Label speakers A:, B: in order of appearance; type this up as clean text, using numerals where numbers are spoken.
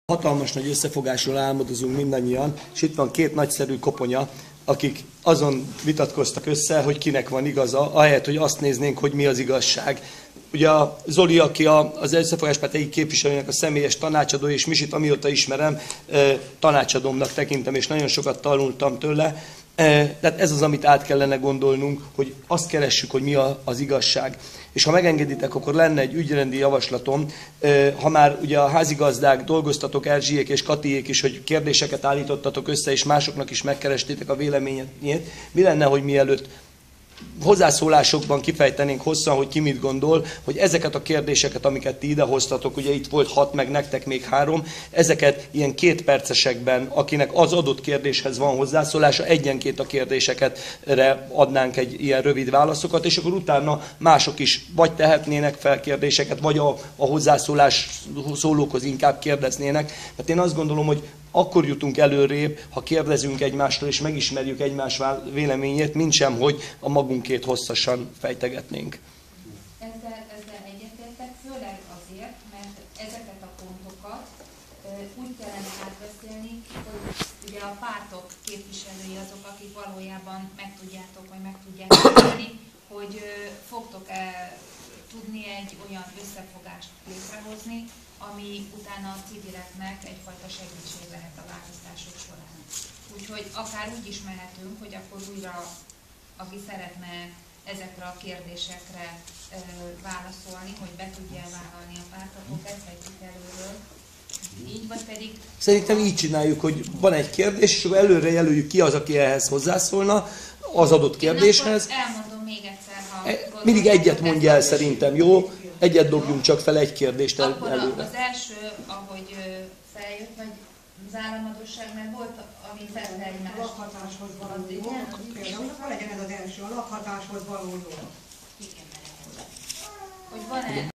A: Hatalmas nagy összefogásról álmodozunk mindannyian, és itt van két nagyszerű koponya, akik azon vitatkoztak össze, hogy kinek van igaza, ahelyett, hogy azt néznénk, hogy mi az igazság. Ugye a Zoli, aki az Összefogás egyik képviselőnek a személyes tanácsadója, és Misit, amióta ismerem, tanácsadómnak tekintem, és nagyon sokat tanultam tőle. Tehát ez az, amit át kellene gondolnunk, hogy azt keressük, hogy mi az igazság. És ha megengeditek, akkor lenne egy ügyrendi javaslatom, ha már ugye a házigazdák dolgoztatok, Erzsiék és Katiék is, hogy kérdéseket állítottatok össze, és másoknak is megkerestétek a véleményét, mi lenne, hogy mielőtt hozzászólásokban kifejtenénk hosszan, hogy ki mit gondol, hogy ezeket a kérdéseket, amiket ti idehoztatok, ugye itt volt 6, meg nektek még 3, ezeket ilyen 2 percesekben, akinek az adott kérdéshez van hozzászólása, egyenként a kérdéseket adnánk egy ilyen rövid válaszokat, és akkor utána mások is vagy tehetnének fel kérdéseket, vagy a hozzászólás szólókhoz inkább kérdeznének. Mert én azt gondolom, hogy akkor jutunk előrébb, ha kérdezünk egymástól, és megismerjük egymás véleményét, mintsem, hogy a magunkét hosszasan fejtegetnénk.
B: Ezzel egyetértek, főleg azért, mert ezeket a pontokat úgy kellene átbeszélni, hogy ugye a pártok képviselői azok, akik valójában megtudjátok, vagy meg tudják tenni, hogy fogtok-e tudni egy olyan összefogást létrehozni, ami utána a civileknek egyfajta segítség lehet a választások során. Úgyhogy akár úgy is mehetünk, hogy akkor újra, aki szeretne ezekre a kérdésekre válaszolni, hogy be tudja vállalni a párt, akkor kezdhetjük előről. Így, vagy pedig...
A: Szerintem így csináljuk, hogy van egy kérdés, és előre jelöljük ki az, aki ehhez hozzászólna, az adott kérdéshez.
B: Én elmondom még egyszer, ha...
A: Mindig egyet mondja el szerintem, jó? Egyet dobjunk csak fel, egy kérdést
B: akkor
A: előre.
B: Az első, ahogy feljött, vagy az államadósság, mert volt, ami tette egymást.
C: A lakhatáshoz való jog. Például legyen ez az első, a lakhatáshoz való jog.
B: Hogy van-e